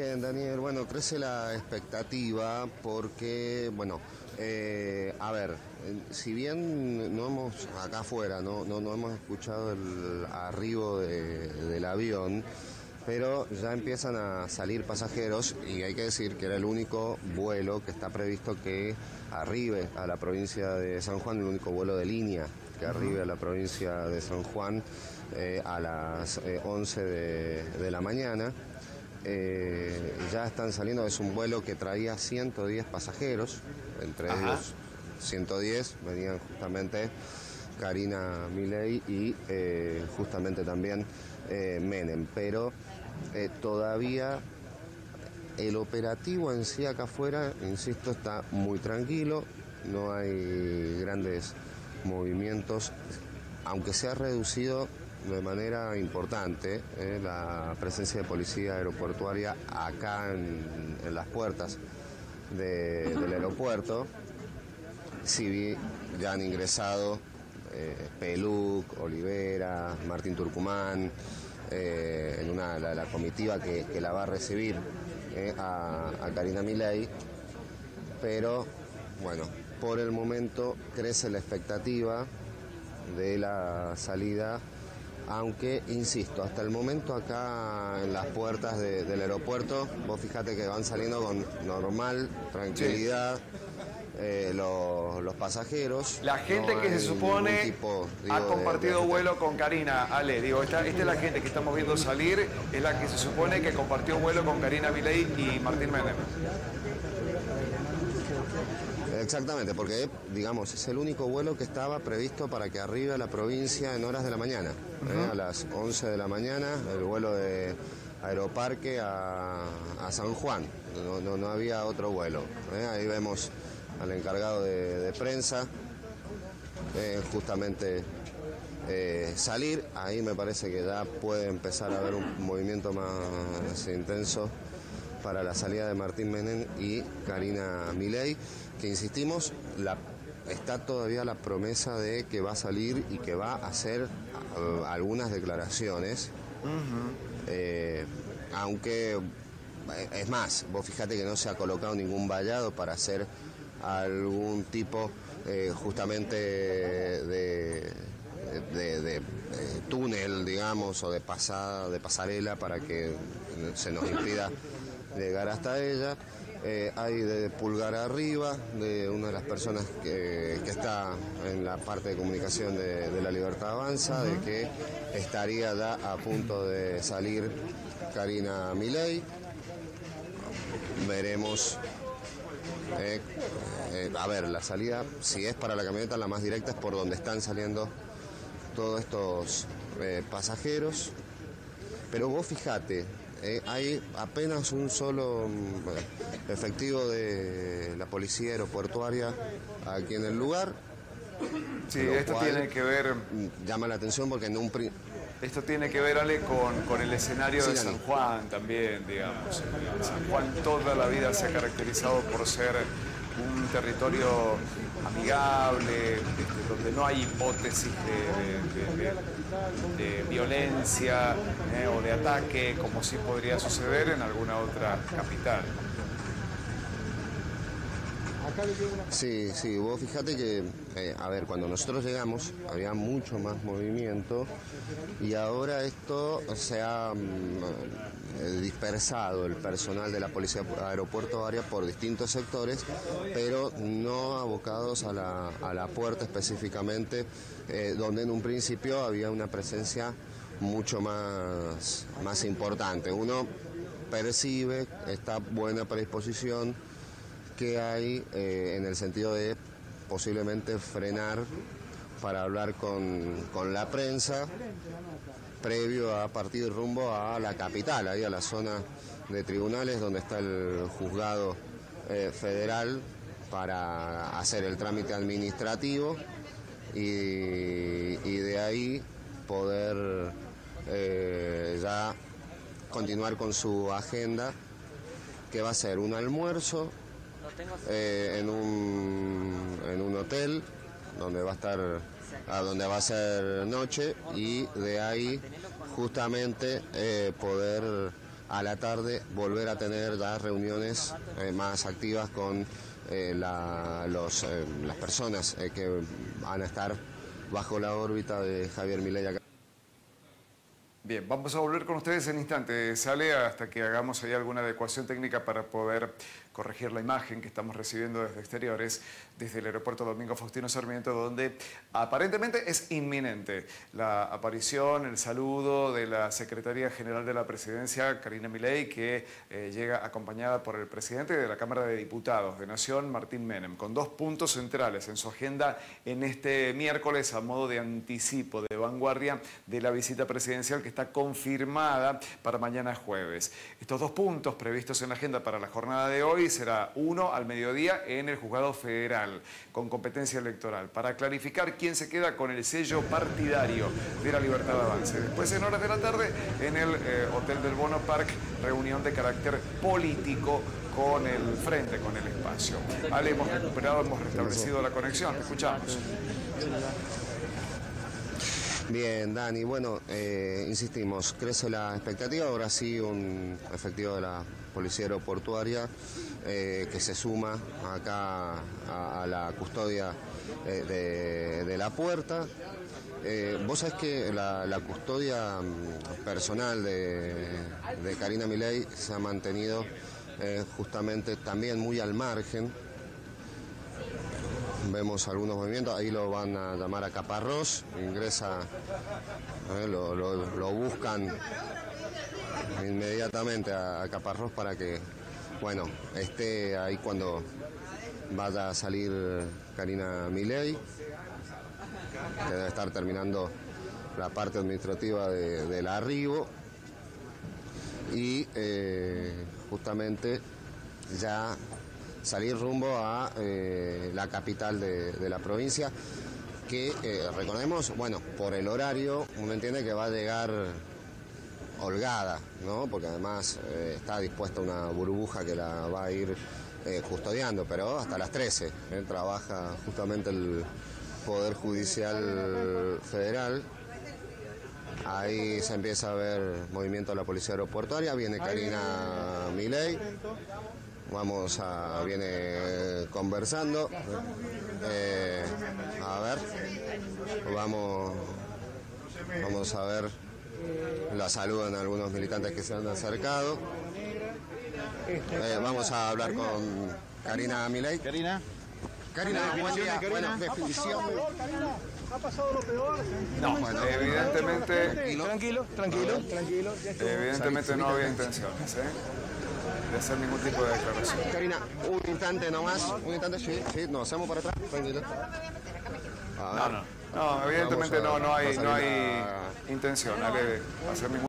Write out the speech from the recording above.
Bien, Daniel. Bueno, crece la expectativa porque, bueno, a ver, si bien no hemos, acá afuera, no hemos escuchado el arribo del avión, pero ya empiezan a salir pasajeros y hay que decir que era el único vuelo que está previsto que arribe a la provincia de San Juan, el único vuelo de línea que arribe a la provincia de San Juan a las 11 de la mañana. Ya están saliendo, es un vuelo que traía 110 pasajeros, entre ellos 110 venían justamente Karina Milei y justamente también Menem, pero todavía el operativo en sí acá afuera, insisto, está muy tranquilo, no hay grandes movimientos, aunque se ha reducido de manera importante la presencia de policía aeroportuaria acá en las puertas del aeropuerto. Sí, ya han ingresado Peluc, Olivera, Martín Tucumán, en la comitiva que la va a recibir a Karina Milei, pero bueno, por el momento crece la expectativa de la salida, aunque, insisto, hasta el momento acá en las puertas del aeropuerto, vos fijate que van saliendo con normal tranquilidad. Sí. Los pasajeros. La gente que se supone tipo, ha compartido vuelo con Karina, Ale, digo, esta es la gente que estamos viendo salir, es la que se supone que compartió vuelo con Karina Milei y Martín Menem. Exactamente, porque, digamos, es el único vuelo que estaba previsto para que arribe a la provincia en horas de la mañana. A las 11 de la mañana, el vuelo de Aeroparque a San Juan. No había otro vuelo. Ahí vemos al encargado de prensa justamente salir. Ahí me parece que ya puede empezar a haber un movimiento más intenso para la salida de Martín Menem y Karina Milei, que insistimos, está todavía la promesa de que va a salir y que va a hacer algunas declaraciones, aunque es más, vos fijate que no se ha colocado ningún vallado para hacer algún tipo justamente de túnel, digamos, o de pasarela para que se nos impida llegar hasta ella. Hay de pulgar arriba de una de las personas que está en la parte de comunicación de La Libertad Avanza, de que estaría ya a punto de salir Karina Milei. Veremos. A ver, la salida, si es para la camioneta, la más directa es por donde están saliendo todos estos pasajeros. Pero vos fijate, hay apenas un solo efectivo de la policía aeroportuaria aquí en el lugar. Sí, esto tiene que ver... Llama la atención porque en un... Esto tiene que ver, Ale, con el escenario de San Juan también, digamos. San Juan toda la vida se ha caracterizado por ser un territorio amigable, donde no hay hipótesis de violencia o de ataque, como sí podría suceder en alguna otra capital. Sí, vos fíjate que, a ver, cuando nosotros llegamos había mucho más movimiento y ahora esto se ha dispersado el personal de la policía aeroportuaria por distintos sectores, pero no abocados a la puerta específicamente, donde en un principio había una presencia mucho más importante. Uno percibe esta buena predisposición que hay en el sentido de posiblemente frenar para hablar con la prensa previo a partir rumbo a la capital, ahí a la zona de tribunales donde está el juzgado federal para hacer el trámite administrativo y de ahí poder ya continuar con su agenda, que va a ser un almuerzo en un hotel donde va a estar, donde va a ser noche, y de ahí justamente poder a la tarde volver a tener las reuniones más activas con las personas que van a estar bajo la órbita de Javier Milei acá. Bien, vamos a volver con ustedes en instante, Sale, hasta que hagamos ahí alguna adecuación técnica para poder corregir la imagen que estamos recibiendo desde exteriores, desde el aeropuerto Domingo Faustino Sarmiento, donde aparentemente es inminente la aparición, el saludo de la Secretaría General de la Presidencia, Karina Milei, que llega acompañada por el presidente de la Cámara de Diputados de Nación, Martín Menem, con dos puntos centrales en su agenda en este miércoles a modo de anticipo, de vanguardia de la visita presidencial que está confirmada para mañana jueves. Estos dos puntos previstos en la agenda para la jornada de hoy será uno al mediodía en el Juzgado Federal con competencia electoral para clarificar quién se queda con el sello partidario de la Libertad de Avance. Después, en horas de la tarde, en el Hotel del Bono Park, reunión de carácter político con el frente, con el espacio. Ale, hemos recuperado, hemos restablecido la conexión. Te escuchamos. Bien, Dani, bueno, insistimos, crece la expectativa, ahora sí un efectivo de la Policía Aeroportuaria que se suma acá a la custodia de la puerta. Vos sabés que la custodia personal de Karina Milei se ha mantenido justamente también muy al margen. Vemos algunos movimientos, ahí lo van a llamar a Caparrós, ingresa, lo buscan inmediatamente a Caparrós para que, bueno, esté ahí cuando vaya a salir Karina Milei, que debe estar terminando la parte administrativa del arribo, y justamente ya salir rumbo a la capital de la provincia, que recordemos, bueno, por el horario uno entiende que va a llegar holgada, ¿no? Porque además está dispuesta una burbuja que la va a ir custodiando, pero hasta las 13 trabaja justamente el Poder Judicial Federal. Ahí se empieza a ver movimiento de la Policía Aeroportuaria, viene Karina Milei. Viene conversando. A ver, vamos a ver, la saludan algunos militantes que se han acercado. Vamos a hablar con Karina Milei. Karina, buen día. Bueno, definición. ¿ha pasado lo peor? No, bueno, evidentemente... Tranquilo. Evidentemente no había intenciones, de hacer ningún tipo de declaración. Karina, un instante nomás, sí, nos hacemos para atrás, tranquilo. No, evidentemente no hay intención de hacer ningún